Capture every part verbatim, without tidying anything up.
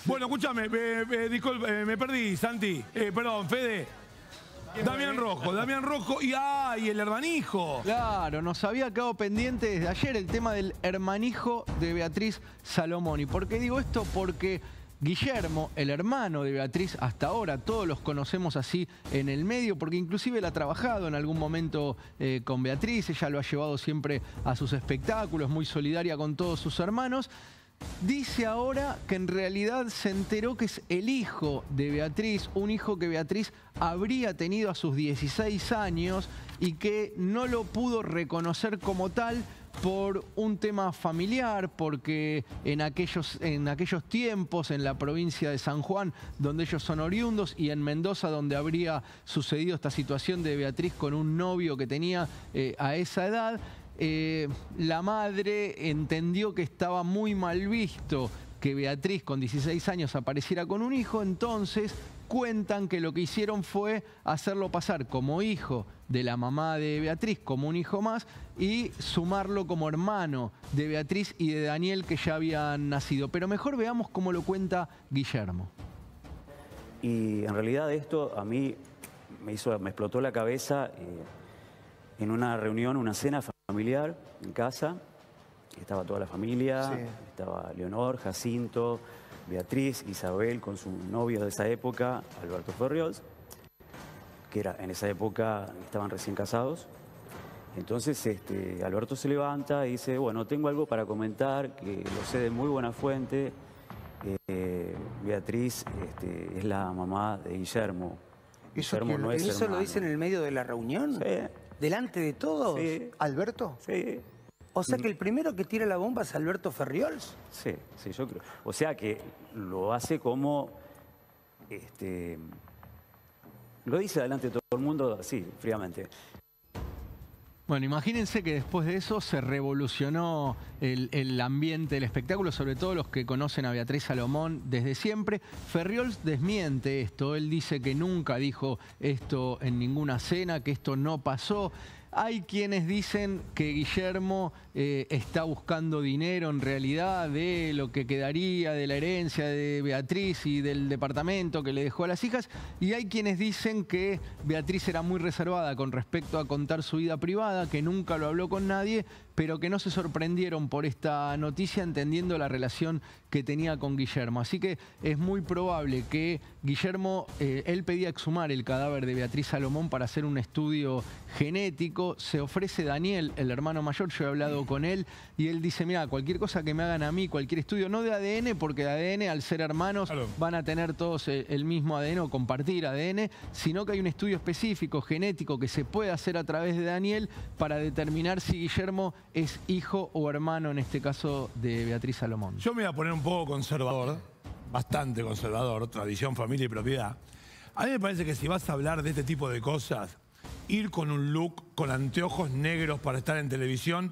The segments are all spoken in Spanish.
Bueno, escúchame, eh, eh, disculpe, eh, me perdí, Santi. Eh, perdón, Fede. Damián Rojo, Damián Rojo y, ah, y el hermanijo. Claro, nos había quedado pendiente desde ayer el tema del hermanijo de Beatriz Salomón. ¿Y por qué digo esto? Porque Guillermo, el hermano de Beatriz, hasta ahora todos los conocemos así en el medio, porque inclusive él ha trabajado en algún momento eh, con Beatriz, ella lo ha llevado siempre a sus espectáculos, muy solidaria con todos sus hermanos. Dice ahora que en realidad se enteró que es el hijo de Beatriz, un hijo que Beatriz habría tenido a sus dieciséis años y que no lo pudo reconocer como tal por un tema familiar, porque en aquellos, en aquellos tiempos, en la provincia de San Juan, donde ellos son oriundos, y en Mendoza, donde habría sucedido esta situación de Beatriz con un novio que tenía eh, a esa edad, Eh, la madre entendió que estaba muy mal visto que Beatriz con dieciséis años apareciera con un hijo, entonces cuentan que lo que hicieron fue hacerlo pasar como hijo de la mamá de Beatriz, como un hijo más, y sumarlo como hermano de Beatriz y de Daniel, que ya habían nacido. Pero mejor veamos cómo lo cuenta Guillermo. Y en realidad esto a mí me, hizo, me explotó la cabeza eh, en una reunión, una cena familiar en casa. Estaba toda la familia, sí. Estaba Leonor, Jacinto, Beatriz, Isabel con su novio de esa época, Alberto Ferriols, que era, en esa época estaban recién casados. Entonces este, Alberto se levanta y dice, bueno, tengo algo para comentar, que lo sé de muy buena fuente. Eh, Beatriz este, es la mamá de Guillermo. ¿Eso, Guillermo no es ¿eso lo dice en el medio de la reunión? Sí. ¿Delante de todos? Sí. ¿Alberto? Sí. O sea que el primero que tira la bomba es Alberto Ferriols. Sí, sí, yo creo. O sea que lo hace como... Este, lo dice delante de todo el mundo, así, fríamente. Bueno, imagínense que después de eso se revolucionó el, el ambiente del espectáculo, sobre todo los que conocen a Beatriz Salomón desde siempre. Ferriols desmiente esto, él dice que nunca dijo esto en ninguna cena, que esto no pasó. Hay quienes dicen que Guillermo eh, está buscando dinero en realidad de lo que quedaría de la herencia de Beatriz y del departamento que le dejó a las hijas. Y hay quienes dicen que Beatriz era muy reservada con respecto a contar su vida privada, que nunca lo habló con nadie, pero que no se sorprendieron por esta noticia entendiendo la relación que tenía con Guillermo. Así que es muy probable que Guillermo, eh, él pedía exhumar el cadáver de Beatriz Salomón para hacer un estudio genético. Se ofrece Daniel, el hermano mayor, yo he hablado con él y él dice, mira, cualquier cosa que me hagan a mí, cualquier estudio, no de A D N, porque de A D N, al ser hermanos, claro, van a tener todos el mismo A D N o compartir A D N, sino que hay un estudio específico, genético, que se puede hacer a través de Daniel para determinar si Guillermo es hijo o hermano, en este caso, de Beatriz Salomón. Yo me voy a poner un poco conservador, bastante conservador, tradición, familia y propiedad. A mí me parece que si vas a hablar de este tipo de cosas, ir con un look, con anteojos negros para estar en televisión,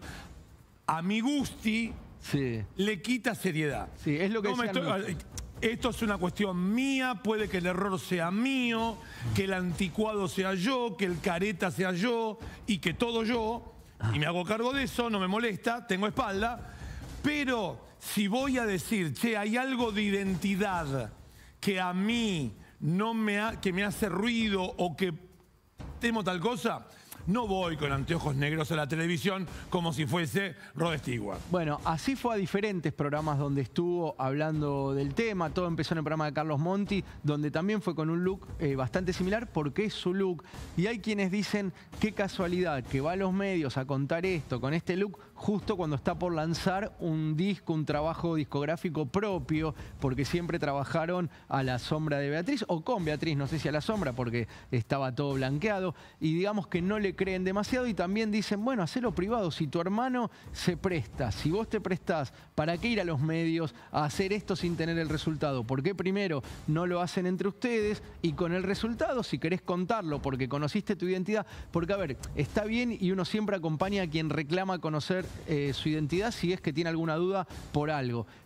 a mi gusti, sí, le quita seriedad. Sí, es lo que no me estoy, Esto es una cuestión mía, puede que el error sea mío, que el anticuado sea yo, que el careta sea yo y que todo yo, y me hago cargo de eso, no me molesta, tengo espalda, pero si voy a decir, che, hay algo de identidad que a mí no me ha, que me hace ruido o que temo tal cosa, no voy con anteojos negros a la televisión como si fuese Rod Stewart. Bueno, así fue a diferentes programas donde estuvo hablando del tema. Todo empezó en el programa de Carlos Monti, donde también fue con un look eh, bastante similar, porque es su look. Y hay quienes dicen, qué casualidad que va a los medios a contar esto con este look justo cuando está por lanzar un disco, un trabajo discográfico propio, porque siempre trabajaron a la sombra de Beatriz, o con Beatriz, no sé si a la sombra, porque estaba todo blanqueado. Y digamos que no le creen demasiado y también dicen, bueno, hacelo privado, si tu hermano se presta, si vos te prestás, ¿para qué ir a los medios a hacer esto sin tener el resultado? ¿Por qué primero no lo hacen entre ustedes y con el resultado, si querés contarlo, porque conociste tu identidad? Porque, a ver, está bien y uno siempre acompaña a quien reclama conocer eh, su identidad si es que tiene alguna duda por algo.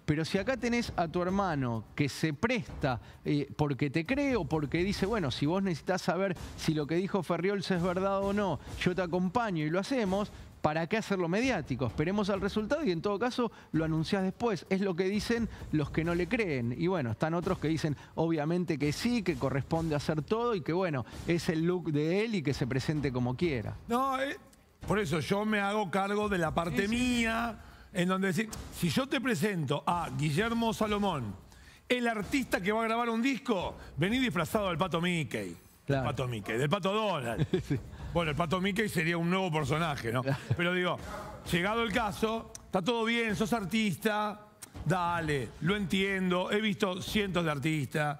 Pero si acá tenés a tu hermano que se presta eh, porque te cree o porque dice, bueno, si vos necesitas saber si lo que dijo Ferriols es verdad o no, yo te acompaño y lo hacemos, ¿para qué hacerlo mediático? Esperemos al resultado y en todo caso lo anunciás después. Es lo que dicen los que no le creen. Y bueno, están otros que dicen obviamente que sí, que corresponde hacer todo y que bueno, es el look de él y que se presente como quiera. No, eh, por eso yo me hago cargo de la parte sí, sí. mía, en donde decir, si yo te presento a Guillermo Salomón, el artista que va a grabar un disco, vení disfrazado del Pato Mickey. Claro. Del Pato Mickey, del Pato Donald. Sí. Bueno, el Pato Mickey sería un nuevo personaje, ¿no? Pero digo, llegado el caso, está todo bien, sos artista, dale, lo entiendo. He visto cientos de artistas,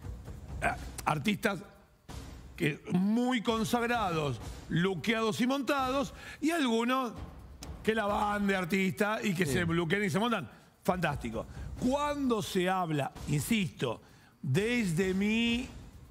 artistas que muy consagrados, luqueados y montados, y algunos que la van de artista y que sí. se luquean y se montan. Fantástico. Cuando se habla, insisto, desde mi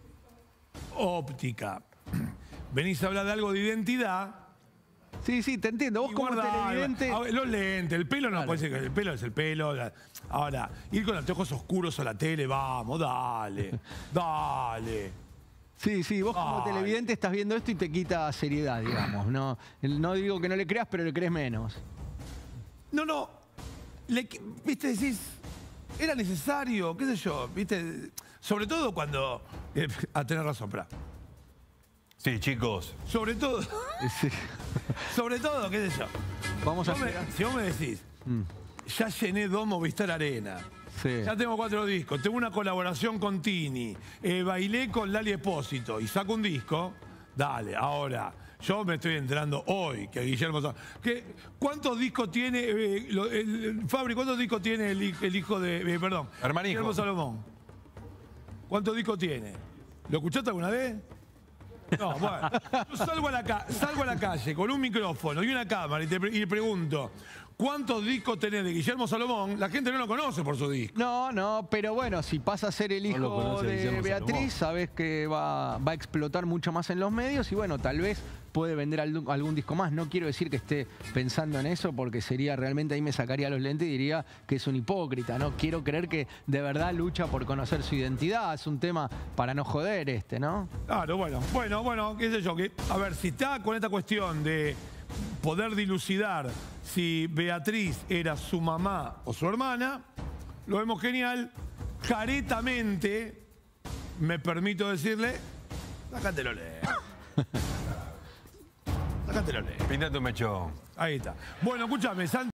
óptica, venís a hablar de algo de identidad. Sí, sí, te entiendo. Vos como televidente... Ver, los lentes, el pelo no claro. puede ser, el pelo es el pelo. Ahora, ir con anteojos oscuros a la tele, vamos, dale, dale. Sí, sí, vos como Ay. televidente estás viendo esto y te quita seriedad, digamos. No, no digo que no le creas, pero le crees menos. No, no. Le, viste, decís, era necesario, qué sé yo, viste, sobre todo cuando... Eh, a tener razón, pra. Sí, chicos. Sobre todo, sí. sobre todo, qué sé yo. Vamos a me, Si vos me decís, mm. ya llené dos Movistar Arena, sí. ya tengo cuatro discos, tengo una colaboración con Tini, eh, bailé con Lali Espósito y saco un disco, dale, ahora, yo me estoy enterando hoy que Guillermo... Que, ¿Cuántos discos tiene, eh, lo, el, Fabri, cuántos discos tiene el, el hijo de... Eh, perdón, hermanijo. Guillermo Salomón? ¿Cuántos discos tiene? ¿Lo escuchaste alguna vez? No, bueno, yo salgo a, la salgo a la calle con un micrófono y una cámara y te y pregunto, ¿cuántos discos tenés de Guillermo Salomón? La gente no lo conoce por su disco. No, no, pero bueno, si pasa a ser el hijo no de Beatriz, Salomón. Sabés que va, va a explotar mucho más en los medios y bueno, tal vez puede vender algún, algún disco más. No quiero decir que esté pensando en eso porque sería realmente, ahí me sacaría los lentes y diría que es un hipócrita, ¿no? Quiero creer que de verdad lucha por conocer su identidad. Es un tema para no joder este, ¿no? Claro, bueno, bueno, bueno, qué sé yo. Que, a ver, si está con esta cuestión de poder dilucidar si Beatriz era su mamá o su hermana, lo vemos genial. Caretamente, me permito decirle, sácatelo lejos. Sácatelo lejos. Píntate un mechón. Ahí está. Bueno, escúchame, Santi.